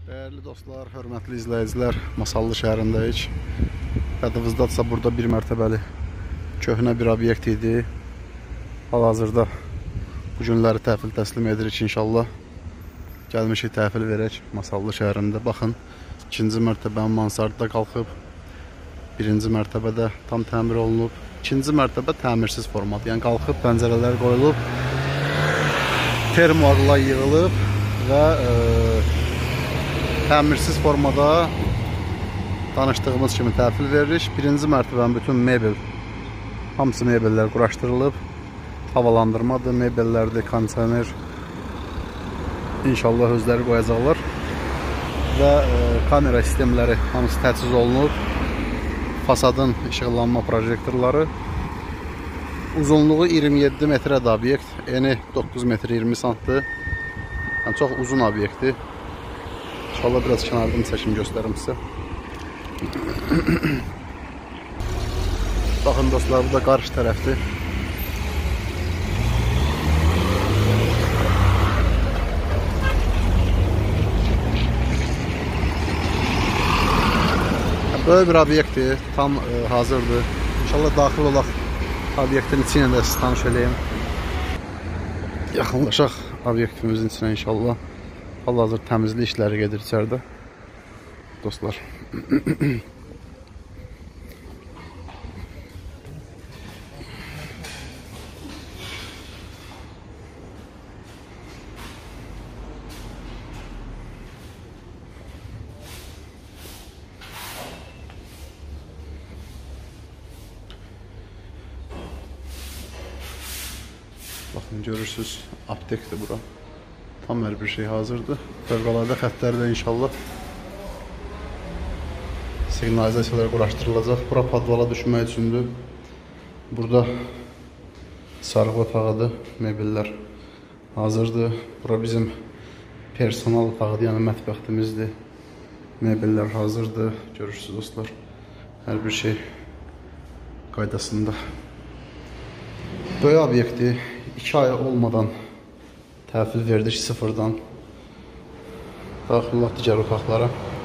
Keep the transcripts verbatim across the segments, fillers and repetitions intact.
Değerli dostlar, hörmətli izləyicilər, Masallı şəhərindəyik. Yadınızdadsa burada bir mərtəbəli köhnə bir obyekt idi. Hal-hazırda bu günləri təhvil təslim edirik inşallah. Gəlmişik təhvil verək Masallı şəhərində. Baxın, ikinci mərtəbənin mansardı qalxıb. Birinci mərtəbədə tam təmir olunub. İkinci mərtəbə təmirsiz formadır. Yəni qalxıb, pəncərələr qoyulub, fermuarlar yığılıb və e, təmirsiz formada danışdığımız kimi təhvil veririk. Birinci mərtəbənin bütün mebel, hamısı mebellər quraşdırılıb. Havalandırmadır, mebellərdir, kondisioner inşallah özləri qoyacaqlar. Və e, kamera sistemləri hamısı təchiz olunub. Fasadın işıqlanma projektorları. Uzunluğu iyirmi yeddi metrədir obyekt. Eni doqquz metr iyirmi santdır. Yəni çox uzun obyektdir. İnşallah biraz kənardan çəkim göstərim sizə. Baxın dostlar, bu da qarşı tərəfdir. Böyle bir obyektdir, tam e, hazırdır. İnşallah daxil olaq obyektin içinə də siz tanış eləyim. Yaxınlaşaq obyektimizin içinə inşallah. Hal-hazır təmizlik işləri gedir içəridə. Dostlar. Baxın, görürsünüz, aptekdir bura. Tam hər bir şey hazırdır. Fövqəladə xəttləri də inşallah siqnalizasiyalar quraşdırılacaq. Bura padvala düşmək üçündür. Burada sarğı otağıdır, mebellər hazırdır. Bura bizim personal otağıdır, yəni mətbəxtimizdir. Mebellər hazırdır, görürsünüz dostlar. Hər bir şey qaydasında. Böyük obyekti iki ay olmadan təhvil verdik sıfırdan. Daxil olaq digər otaqlara.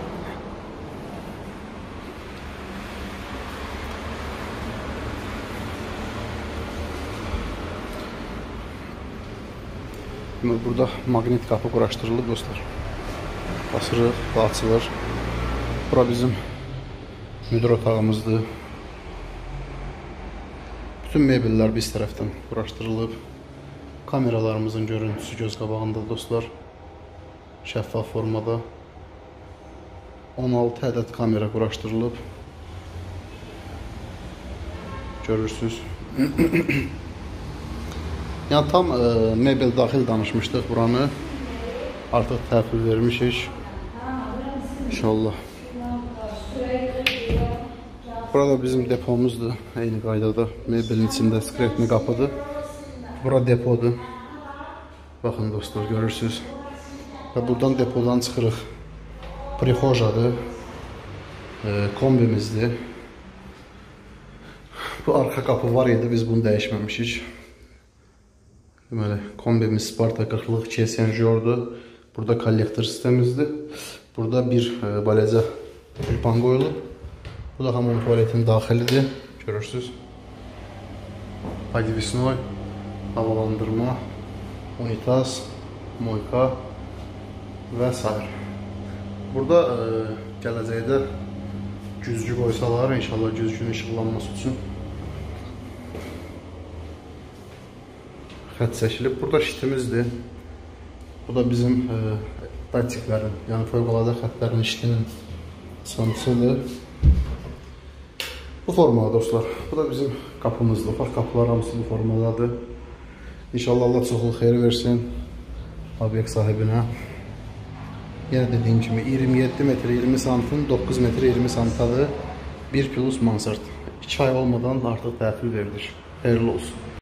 Burada maqnit qapı quraşdırılıb dostlar. Basırıq, bu açılır. Bura bizim müdür otağımızdır. Bütün mebellər biz tərəfdən quraşdırılıb. Kameralarımızın görüntüsü göz qabağında dostlar. Şəffaf formada on altı ədəd kamera quraşdırılıb. Görürsünüz. Yəni tam e, mebel daxil danışmışdıq buranı. Artıq təhvil vermişik. İnşallah. Burada bizim depomuzdur. Eyni qaydada mebelin içində skretli qapıdır. Bura depodur. Baxın dostlar, görürsünüz. Və buradan depodan çıxırıq. Prixojadır. E, kombimizdir. Bu arxa qapı var idi, biz bunu dəyişməmişik. Deməli, kombimiz Sparta qırxlıq iki senjordur. Burada kollektor sistemimizdir. Burada bir e, balaca tülpan qoyulub. Bu da hamam tuvaletin daxilidir. Görürsünüz. Podvisnoy, havalandırma, unitaz, moyka və s. Burada e, gələcəkdə güzgü qoysalar, inşallah güzgünün işıqlanması üçün xətt çəkilib. Burada şitimizdir. Bu da bizim e, datiklərin, yəni fövqəladə xəttlərin işlinin sanısıdır. Bu formada dostlar. Bu da bizim qapımızdır. Ufaq qapılar hamısı bu formadadır. İnşallah Allah çoxlu xeyir versin obyekt sahibinə. Yenə dediyim kimi iyirmi yeddi metr iyirmi santın doqquz metr iyirmi santadır. bir plus mansard. iki ay olmadan artıq təhvil verilir. Xeyirli olsun.